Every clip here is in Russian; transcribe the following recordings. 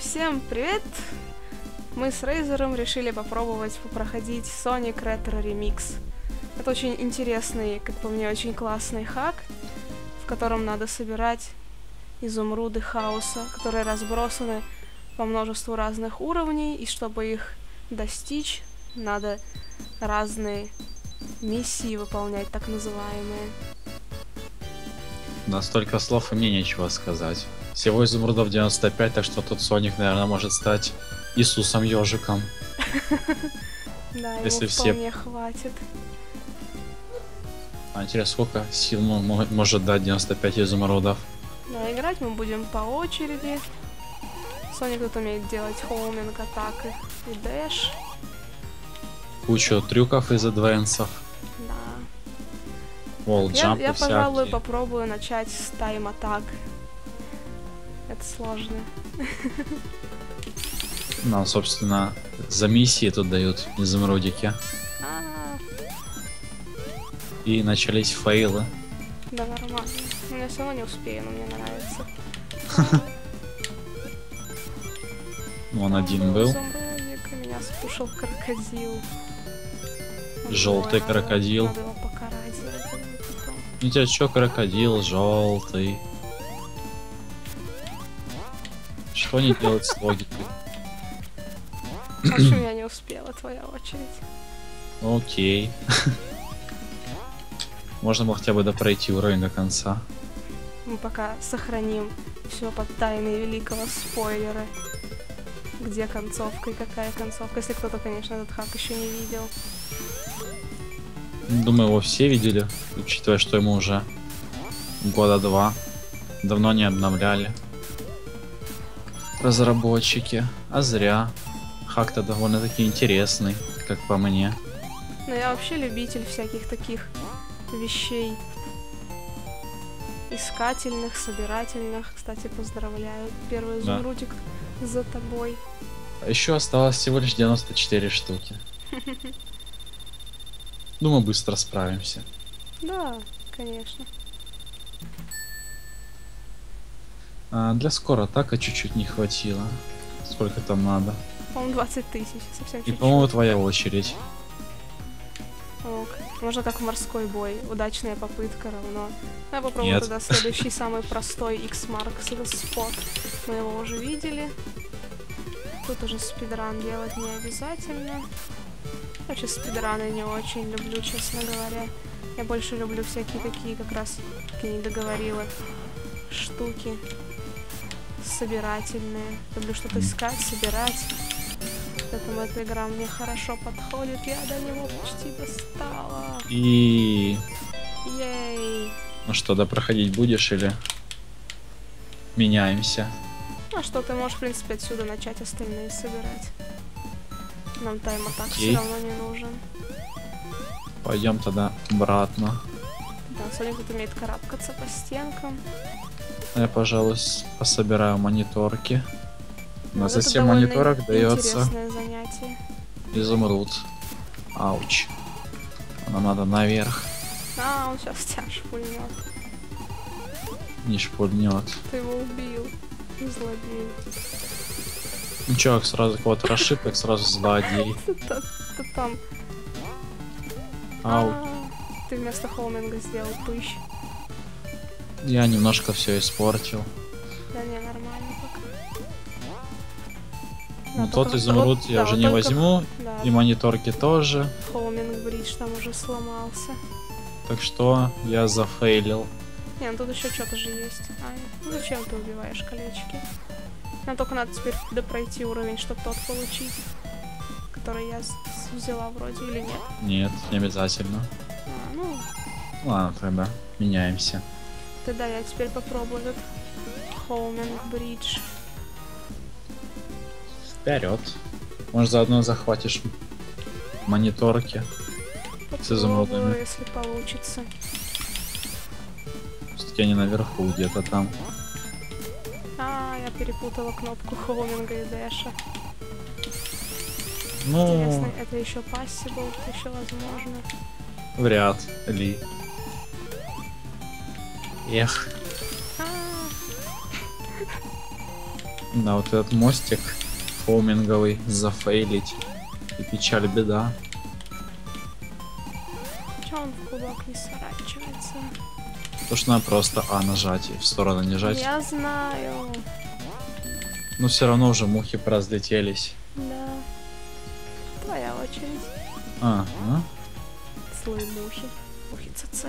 Всем привет! Мы с Рейзером решили попробовать проходить Sonic Retro Remix. Это очень интересный, как по мне, очень классный хак, в котором надо собирать изумруды хаоса, которые разбросаны по множеству разных уровней, и чтобы их достичь, надо разные миссии выполнять, так называемые. Настолько слов и мне нечего сказать. Всего изумрудов 95, так что тут Соник, наверное, может стать Иисусом Ёжиком. Да, если его вполне хватит. А интересно, сколько сил может дать 95 изумрудов? Да, играть мы будем по очереди. Соник тут умеет делать хоуминг, атаки и дэш. Кучу трюков из адвенсов. Да. Волл-джампы Я, всякие. пожалуй, попробую начать с тайм-атак. Это сложно. Нам, собственно, за миссии тут дают изумрудики. И начались фейлы. Да, нормально. Я все равно не успею, но мне нравится. Он один был. Изумрудик, меня скушал крокодил. Желтый крокодил. Надо его покарать за это потом. У тебя чё, крокодил желтый? Что не делать с логикой? В общем, я не успела, твоя очередь. Окей. Можно было хотя бы допройти уровень до конца. Мы пока сохраним все под тайной великого спойлера. Где концовка и какая концовка, если кто-то, конечно, этот хак еще не видел. Думаю, его все видели, учитывая, что ему уже года 2. Давно не обновляли разработчики. А зря. Хак-то довольно-таки интересный, как по мне. Но я вообще любитель всяких таких вещей. Искательных, собирательных. Кстати, поздравляю. Первый изумрудик за тобой. А еще осталось всего лишь 94 штуки. Думаю, быстро справимся. Да, конечно. Для скоро атака чуть-чуть не хватило. Сколько там надо? По-моему, 20 тысяч, совсем И, чуть-чуть. по-моему, твоя очередь. Ок. Можно как в морской бой. Удачная попытка равно. Я попробую Нет. тогда следующий самый простой X-Mark спот. Мы его уже видели. Тут уже спидран делать не обязательно. Вообще спидраны не очень люблю, честно говоря. Я больше люблю всякие такие, как раз, как я не договорила, штуки собирательные. Люблю что-то искать, собирать. Поэтому эта игра мне хорошо подходит. Я до него почти достала. И... Ей. Ну что, да проходить будешь или меняемся? А что, ты можешь, в принципе, отсюда начать остальные собирать. Нам тайм-атак Окей. все равно не нужен. Пойдем тогда обратно. Да, Соник тут умеет карабкаться по стенкам. Я, пожалуй, пособираю мониторки. На Вот за это 7 довольно мониторок дается интересное занятие. изумруд. Ауч. Нам надо наверх. А, он сейчас тебя шпульнет. Не шпульнет. Ты его убил. Злодей. Ну чё, как сразу кого-то расшиб, как сразу злодей. Ты там. Ау. Ты вместо хоуминга сделал пыщ. Я немножко все испортил. Да не, нормально пока. Ну Да, тот только изумруд вот, я да, уже вот не только возьму. Да, И мониторки тоже. хоуминг бридж там уже сломался. Так что я зафейлил. Не, ну тут еще что-то же есть. Ну зачем ты убиваешь колечки? Нам только надо теперь допройти уровень, чтобы тот получить, который я взяла вроде, или нет? Нет, не обязательно. Ну, Ладно, тогда меняемся. тогда я теперь попробую этот хоуминг бридж. Вперед. Может, заодно захватишь мониторки с изумрудами. Попробую, если получится. Все-таки они наверху где-то там. Я перепутала кнопку хоуминга и дэша. Ну, Интересно, это еще possible, это еще возможно. вряд ли. Эх. Да, вот этот мостик хоуминговый зафейлить. И печаль, беда. Чё он в кулак не сворачивается? То, что надо просто А нажать и в сторону не жать. Я знаю. Но все равно уже мухи поразлетелись. Да. Твоя очередь. Ага. Злые мухи. Мухи ЦЦ.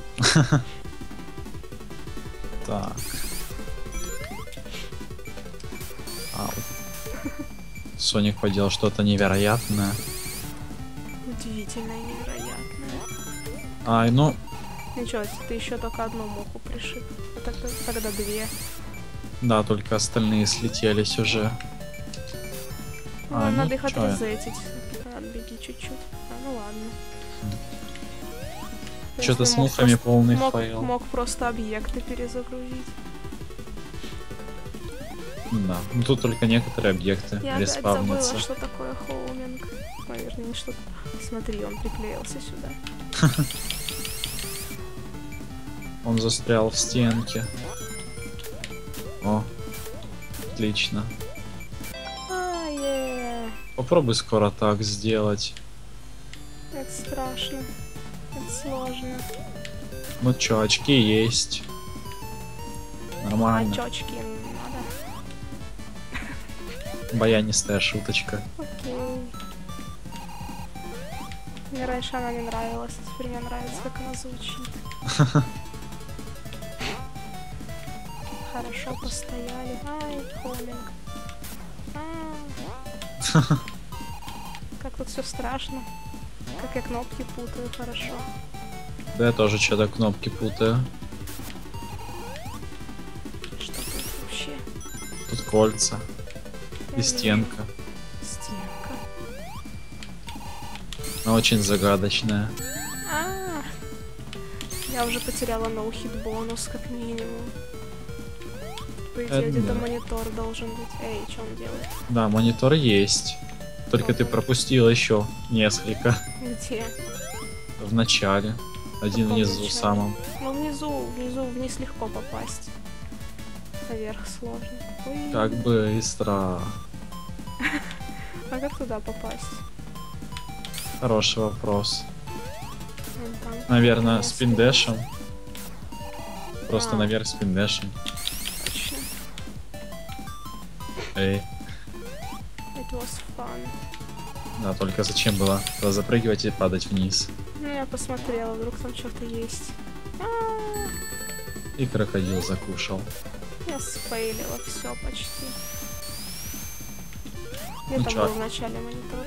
Так. А, вот. Соник поделал что-то невероятное. Удивительное и невероятное. Ай, ну, Ничего, ты еще только одну муху пришиб. А тогда две. да, только остальные слетелись уже. Ну, А, надо ну, их чё я? отрезать. Отбеги чуть-чуть. Ну ладно. Что-то Если с мог мухами просто- полный мог, файл. мог просто объекты перезагрузить. Да, ну тут только некоторые объекты Я опять забыла, респавнятся. что такое хоуминг. Наверное, не что-то. Смотри, он приклеился сюда. Он застрял в стенке. О, отлично. Попробуй скоро так сделать. Это страшно. Это сложно. Ну чё, очки есть. Нормально. Очочки надо. Баянистая шуточка. Окей. Мне раньше она не нравилась, а теперь мне нравится, как она звучит. Хорошо постояли. Ай, хоуминг. Как тут все страшно. Как я кнопки путаю, хорошо. Да я тоже что-то кнопки путаю. Что тут вообще? Тут кольца. И стенка. Стенка. Она очень загадочная. А, я уже потеряла ноу-хит бонус, как минимум. По идее, Это где-то да. монитор должен быть. Эй, что он делает? Да, монитор есть. Только ты пропустил еще несколько Где? в начале. Один каком внизу начале? самом. Ну, внизу, вниз легко попасть. Наверх сложно. Уи. Как быстро. А как туда попасть? Хороший вопрос. Вон там. Наверное, Место. спиндешем. Просто А. наверх спиндешем. Точно. Эй. It was fun. Да, только зачем было туда запрыгивать и падать вниз? Ну, я посмотрела, вдруг там что-то есть. И крокодил закушал. Я спейлила все почти. Где Ну там чё? был в начале монитор?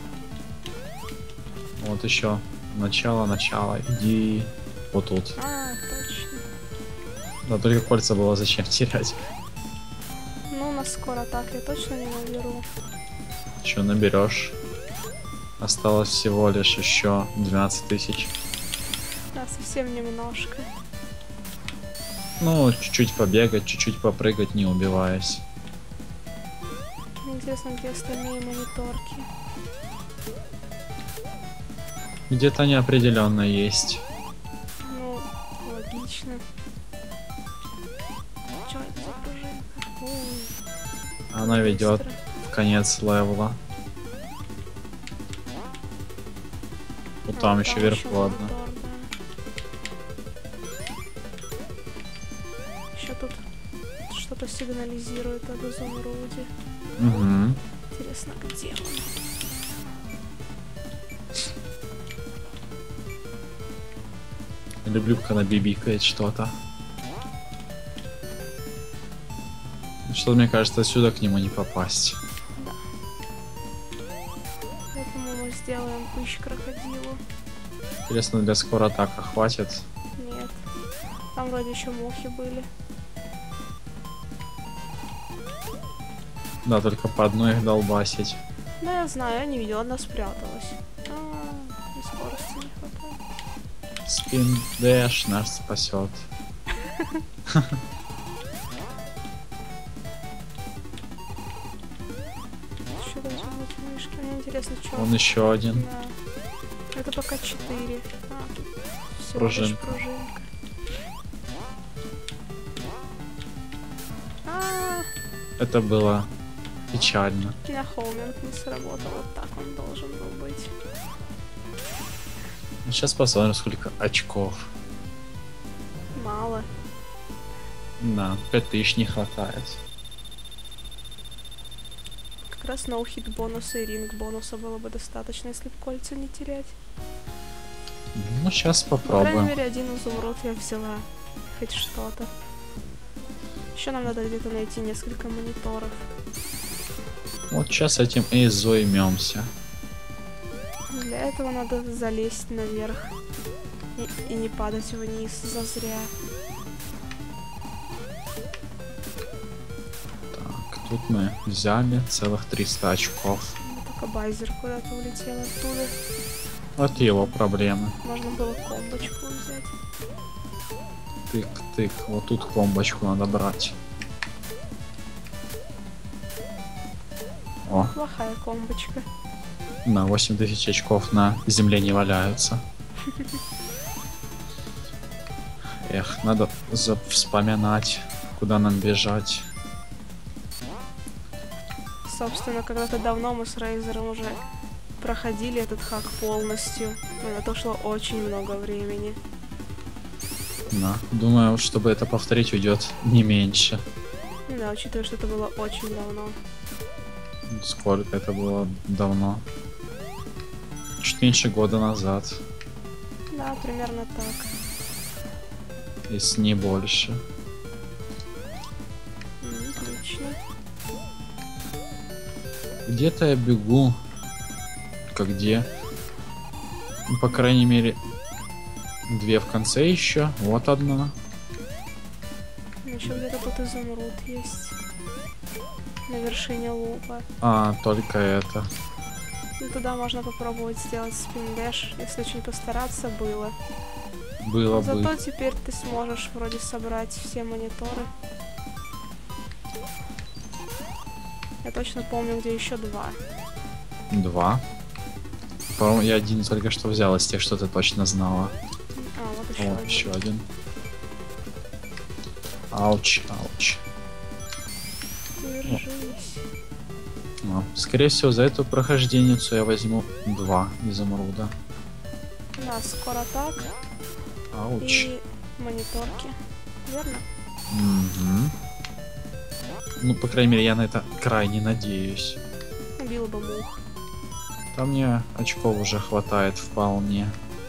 Вот еще. Начало. Иди. Вот тут. А, точно. Да, только кольца было зачем терять. Ну, на скоро так я точно не наберу. Что наберешь? Осталось всего лишь еще 12 тысяч. Да, совсем немножко. Ну, чуть-чуть побегать, чуть-чуть попрыгать, не убиваясь. Мне интересно, где остальные мониторки. Где-то неопределенно есть. Ну, логично. Чё это за пружинка? Ой, Она ведет быстро. в конец левела. Вот там еще вверху одна. монитор, да. Еще тут что-то сигнализирует об изумруде. Угу. Интересно, где он? Люблю, когда бибикает что-то. Что мне кажется, отсюда к нему не попасть. Поэтому мы сделаем пыщ крокодилу. Интересно, для скоро атака хватит? Нет. Там вроде еще мухи были. Да, только по одной их долбасить. Да, я знаю, я не видела, она спряталась. И скорости не хватает. Спин дэш нас спасет. Еще должны быть мышки. Мне интересно, что. Вон еще один. Да. Это пока 4. Тут всего Пружинка. лишь пружинка. А, Это было печально. У меня хоуминг не сработал, вот так он должен был быть. Сейчас посмотрим, сколько очков. Мало. Да, 5000 не хватает. Как раз ноу-хит бонуса и ринг бонуса было бы достаточно, если бы кольца не терять. Ну, сейчас По крайней попробуем. мере, один изумруд я взяла. Хоть что-то. Еще нам надо где-то найти несколько мониторов. Вот сейчас этим и займемся. Для этого надо залезть наверх. И не падать вниз зазря. Так, тут мы взяли целых 300 очков. Только базер куда-то улетел оттуда. Вот его проблемы. Можно было комбочку взять. Тык-тык. Вот тут комбочку надо брать. О, Плохая комбочка. на 8000 очков на земле не валяются. Эх, надо вспоминать, куда нам бежать. Собственно, когда-то давно мы с Рейзером уже проходили этот хак полностью. Но на это ушло очень много времени. Да, думаю, чтобы это повторить, уйдет не меньше. Да, учитывая, что это было очень давно. Сколько это было давно? Чуть меньше года назад, Да, примерно так. если не больше. Отлично. Где-то я бегу. Как где? Ну, по крайней мере, 2 в конце еще. Вот одна. Еще где-то тут изумруд есть. На вершине лупа. А, только это. Ну, туда можно попробовать сделать спин-дэш, если очень постараться было. Было Зато бы. теперь ты сможешь вроде собрать все мониторы. Я точно помню, где еще 2. 2. По-моему, я один только что взял из тех, что ты точно знала. А, вот еще О, один. еще один. Ауч, ауч. Держись. Ну, скорее всего, за эту прохожденницу я возьму 2 изумруда. Да, скоро так. Ауч. И мониторки. Верно? Мгм. Ну, по крайней мере, я на это крайне надеюсь. Убил бы мух. Там мне очков уже хватает вполне.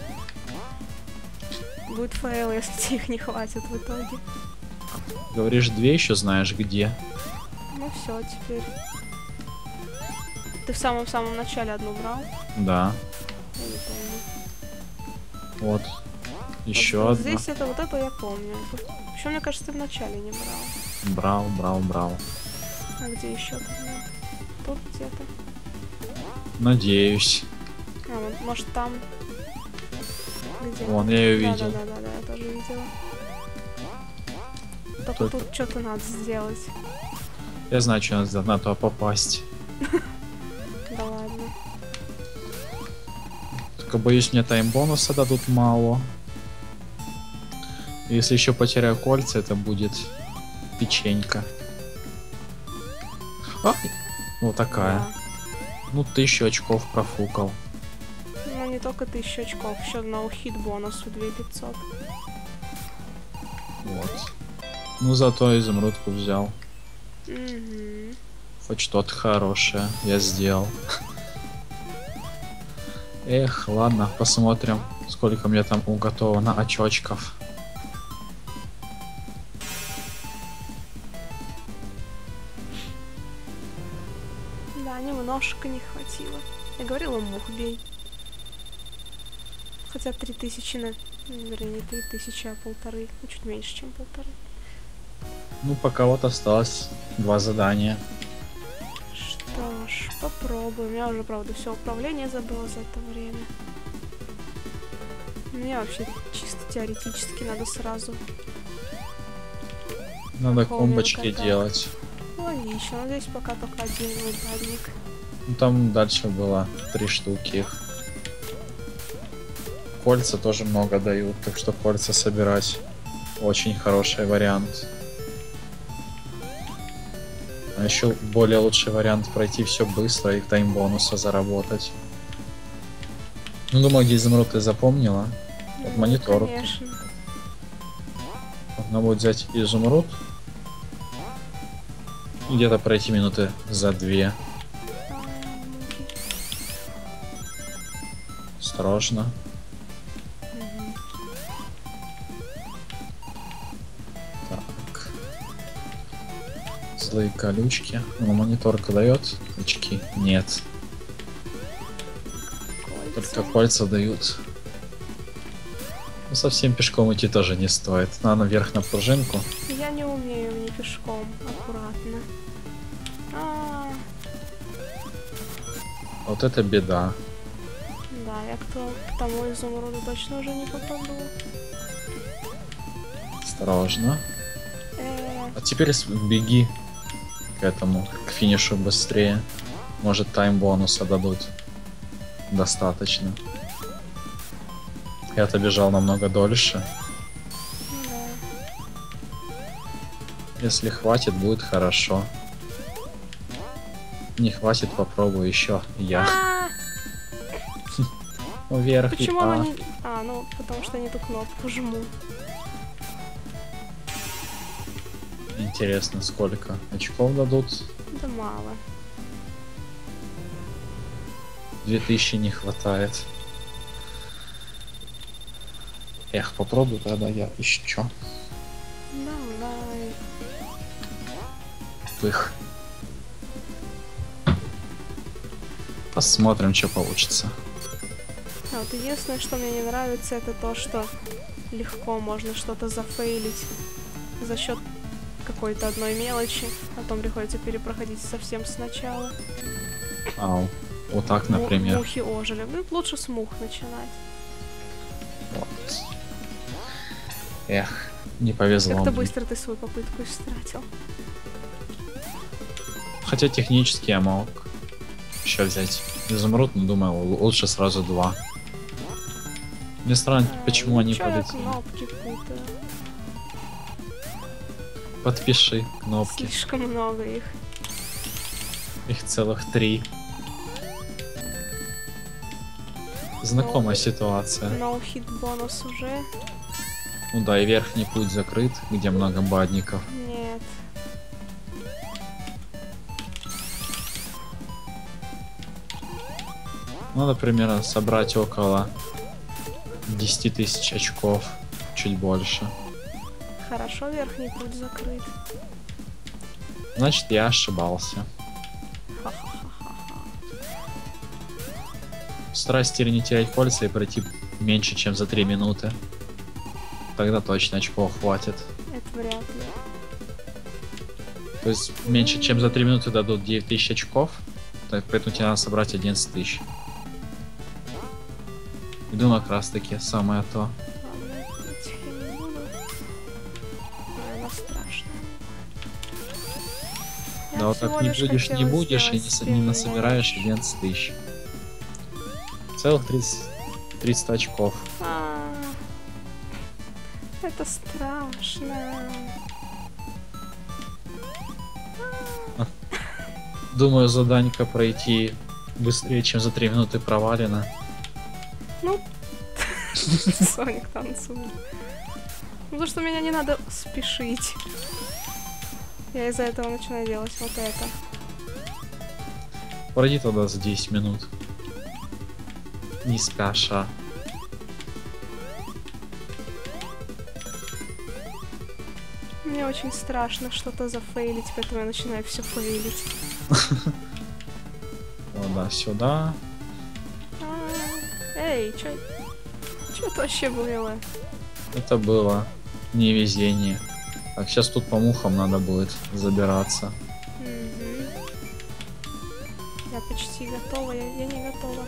Будет фейл, если тебе их не хватит в итоге. Говоришь, 2 еще знаешь где? Ну все, теперь. Ты в самом-самом начале одну брал? Да. Я не помню. Вот. Еще Вот одна. здесь это вот это я помню. Еще, мне кажется, ты в начале не брал. Брал. А где еще тогда? Тут где-то. Надеюсь. А, вот, может там. Где? Вон, я ее видел. Да, я тоже видела. Только Только- тут что-то надо сделать. Я знаю, что надо на то попасть. Да ладно. Только боюсь, мне тайм-бонуса дадут мало. Если еще потеряю кольца, это будет печенька. А! Вот такая. Да. Ну, 1000 очков профукал. Ну не только 1000 очков, еще ноу-хит бонусу 2500. Вот. Ну, зато изумрудку взял. Угу. Хоть что-то хорошее я сделал. Эх, ладно, посмотрим, сколько мне там уготовано очочков. Да, немножко не хватило. Я говорила, мух бей. Хотя 3000 на... Вернее, не 3000, а 1500. Ну, чуть меньше, чем 1500. Ну, пока вот осталось 2 задания. Что ж, попробуем. Я уже, правда, все управление забыла за это время. Мне вообще чисто теоретически надо сразу. Надо Хоуминг комбочки атак. делать. Логично, но здесь пока только один ударник. Ну, там дальше было 3 штуки их. Кольца тоже много дают, так что кольца собирать очень хороший вариант. А еще более лучший вариант пройти все быстро и тайм-бонуса заработать. Ну, думаю, где изумруд ты запомнила. Вот монитор. Конечно. Надо будет взять изумруд. И где-то пройти минуты за 2. Осторожно. Так. Злые колючки. Ну, мониторка дает очки? Нет. Только кольца дают. Ну, совсем пешком идти тоже не стоит. Надо наверх на пружинку. Я не умею не пешком, аккуратно. Вот это беда. Да, я к тому изумруду точно уже не попаду. Осторожно. А теперь беги к этому, к финишу быстрее. Может, тайм-бонуса дадут. Достаточно. Я-то бежал намного дольше. Да. Если хватит, будет хорошо. Не хватит, попробую еще. Я. Вверх. Почему оно не... ну, потому что не ту кнопку жму. Интересно, сколько очков дадут? Да мало. 2000 не хватает. Эх, попробую тогда я еще. Давай. Пых. Посмотрим, что получится. Вот единственное, что мне не нравится, это то, что легко можно что-то зафейлить за счет какой-то одной мелочи, потом приходится перепроходить совсем сначала. Ау. Вот так, например. Мухи ожили. Ну, лучше с мух начинать. Вот. Эх, не повезло. Как-то быстро ты свою попытку истратил. Хотя технически я мог еще взять изумруд, но думаю, лучше сразу 2. Мне странно, почему они полетели. Кнопки путаю. Подпиши кнопки. Слишком много их. Их целых 3. Знакомая ситуация. No hit бонус уже. Ну да, и верхний путь закрыт, где много бадников. Нет. Надо примерно собрать около 10 000 очков, чуть больше. Хорошо, верхний путь закрыт. Значит, я ошибался. Стараюсь теперь не терять кольца и пройти меньше, чем за 3 минуты. Тогда точно очков хватит. Это вряд ли. То есть меньше, чем за 3 минуты дадут 9000 очков. Так, поэтому тебе надо собрать 11 000. И думаю, как раз таки самое то. Ладно, этих я не буду. Она страшная. Да, вот так не будешь и не насобираешь 11 000. Целых 30 очков. Это страшно. Думаю, заданька пройти быстрее, чем за 3 минуты провалено. Ну, Соник танцует. Потому что меня не надо спешить. Я из-за этого начинаю делать вот это. Пройди тогда за 10 минут. Не спеша. Мне очень страшно что-то зафейлить, поэтому я начинаю все фейлить. Вот, да, сюда. Эй, чё это вообще было? Это было невезение. Так, сейчас тут по мухам надо будет забираться. Я почти готова, я не готова.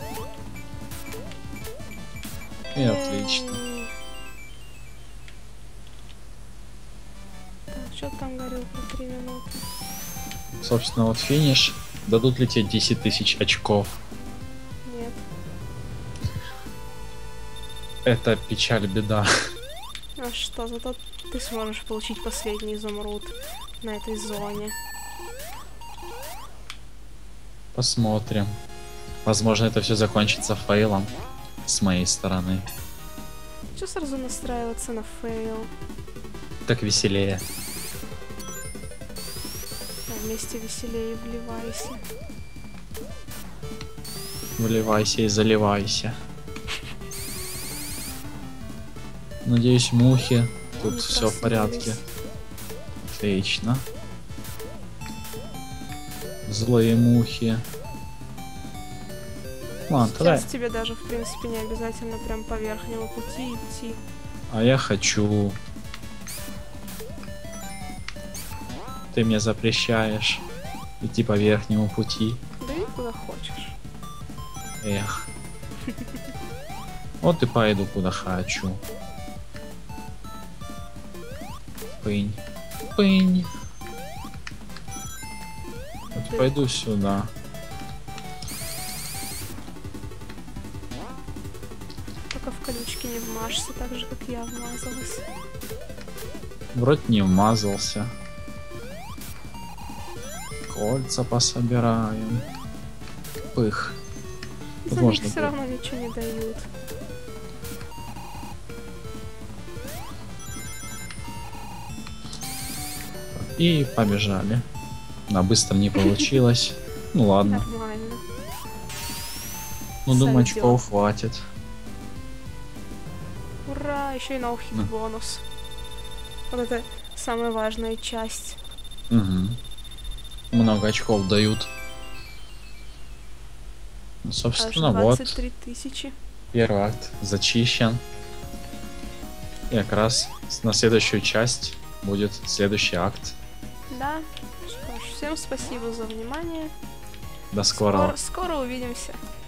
И отлично. Что там говорил про 3 минуты? Собственно, вот финиш. Дадут ли тебе 10 000 очков? Нет. Это печаль, беда. А что, зато ты сможешь получить последний изумруд на этой зоне. Посмотрим. Возможно, это все закончится фейлом с моей стороны. Че сразу настраиваться на фейл? Так веселее. А вместе веселее вливайся. Выливайся и заливайся. Надеюсь, мухи. Тут Не все в порядке. проснулись. Отлично. Злые мухи. Ладно, тогда. Сейчас тебе даже, в принципе, не обязательно прям по верхнему пути идти. А я хочу. Ты мне запрещаешь идти по верхнему пути. Да и куда хочешь. Эх. Вот и пойду куда хочу. Пынь. Пынь. Вот пойду сюда. Только в колючки не вмажься, так же, как я вмазалась. Вроде не вмазался. Кольца пособираем. Пых. За Возможно, них все будет. равно ничего не дают. И побежали. На быстро не получилось. Ну ладно. Нормально. Ну думаю, Сойдёт. очков хватит. Ура, еще и ноу-хит бонус. Вот это самая важная часть. Угу. Много очков дают. Ну, Аж собственно, вот. 23 тысячи. Первый акт зачищен. И как раз на следующую часть будет следующий акт. Да. Что ж, всем спасибо за внимание. До скорого. Скоро увидимся.